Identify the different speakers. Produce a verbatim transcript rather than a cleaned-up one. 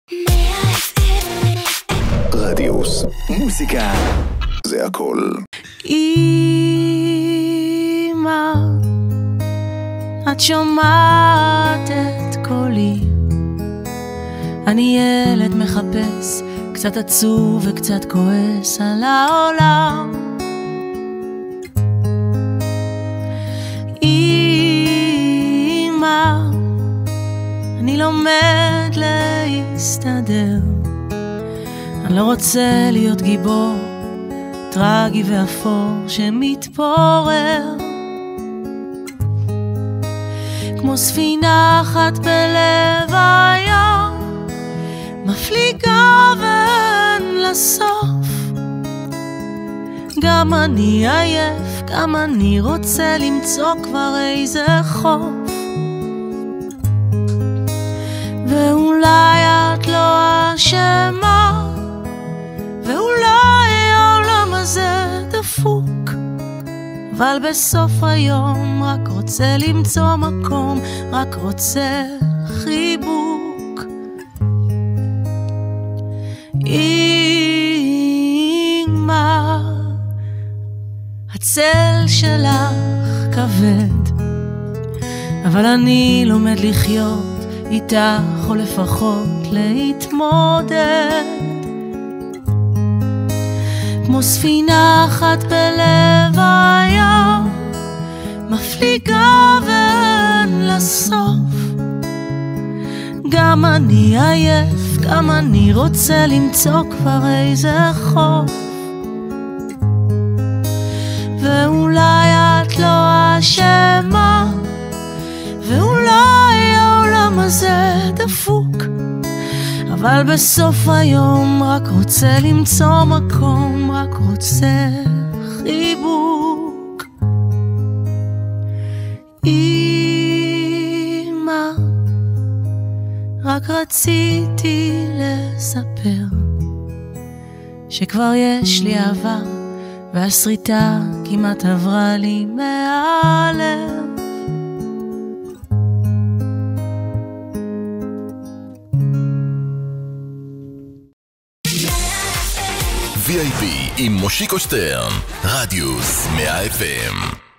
Speaker 1: רדיוס, מוזיקה, זה הכל.
Speaker 2: אמא, את שומעת את קולי, אני ילד מחפש, קצת עצוב וקצת כועס על העולם. אמא, אני לומד להסתדר, אני לא רוצה להיות גיבור טרגי ואפור שמתפורר, כמו ספינה אחת בלב הים, מפליגה ואין לסוף. גם אני עייף, גם אני רוצה למצוא כבר איזה חוף, ואולי את לא אשמה, ואולי העולם הזה דפוק, אבל בסוף היום רק רוצה למצוא מקום, רק רוצה חיבוק. אמא, הצל שלך כבד, אבל אני לומד לחיות איתך, או לפחות להתמודד, כמו ספינה אחת בלב הים, מפליגה ואין לסוף. גם אני עייף, גם אני רוצה למצוא כבר איזה חוף, ואולי את לא אשמה, ואולי העולם הזה דפוק, אבל בסוף היום רק רוצה למצוא מקום, רק רוצה חיבוק. אמא, רק רציתי לספר שכבר יש לי אהבה, והסריטה כמעט עברה לי מהלב.
Speaker 3: וי איי פי עם מושיקו שטרן, רדיוס מאה אף אם.